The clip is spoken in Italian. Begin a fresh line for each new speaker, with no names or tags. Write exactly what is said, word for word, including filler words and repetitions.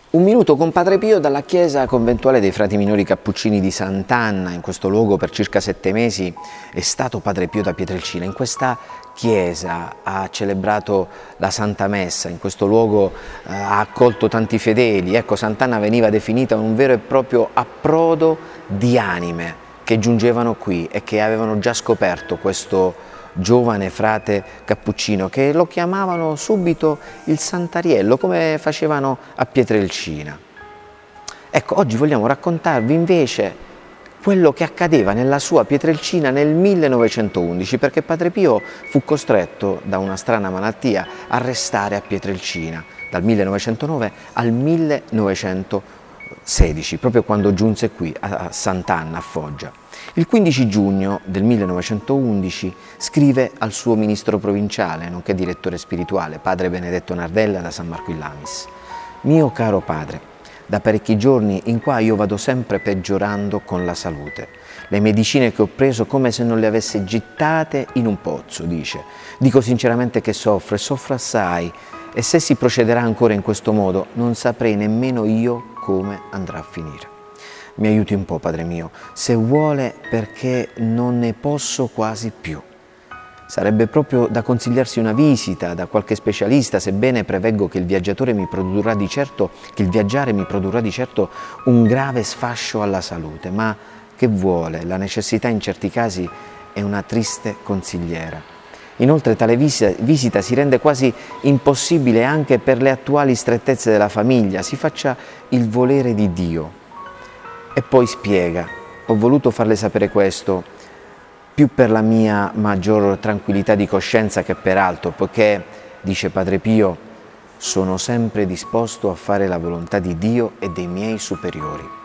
Un minuto con Padre Pio dalla chiesa conventuale dei frati minori cappuccini di Sant'Anna. In questo luogo per circa sette mesi è stato Padre Pio da Pietrelcina. In questa chiesa ha celebrato la Santa Messa, in questo luogo eh, ha accolto tanti fedeli. Ecco, Sant'Anna veniva definita un vero e proprio approdo di anime che giungevano qui e che avevano già scoperto questo giovane frate cappuccino, che lo chiamavano subito il Santariello, come facevano a Pietrelcina. Ecco, oggi vogliamo raccontarvi invece quello che accadeva nella sua Pietrelcina nel millenovecentoundici, perché Padre Pio fu costretto da una strana malattia a restare a Pietrelcina dal millenovecentonove al millenovecentosedici, proprio quando giunse qui a Sant'Anna, a Foggia. Il quindici giugno del millenovecentoundici scrive al suo ministro provinciale, nonché direttore spirituale, padre Benedetto Nardella da San Marco in Lamis: «Mio caro padre, da parecchi giorni in qua io vado sempre peggiorando con la salute. Le medicine che ho preso come se non le avesse gettate in un pozzo», dice. «Dico sinceramente che soffro e soffro assai, e se si procederà ancora in questo modo non saprei nemmeno io come andrà a finire. Mi aiuti un po', Padre mio, se vuole, perché non ne posso quasi più. Sarebbe proprio da consigliarsi una visita da qualche specialista, sebbene preveggo che il viaggiatore mi produrrà di certo, che il viaggiare mi produrrà di certo un grave sfascio alla salute, ma che vuole, la necessità in certi casi è una triste consigliera. Inoltre tale visita si rende quasi impossibile anche per le attuali strettezze della famiglia. Si faccia il volere di Dio». E poi spiega: «Ho voluto farle sapere questo più per la mia maggior tranquillità di coscienza che per altro, poiché, dice Padre Pio, sono sempre disposto a fare la volontà di Dio e dei miei superiori».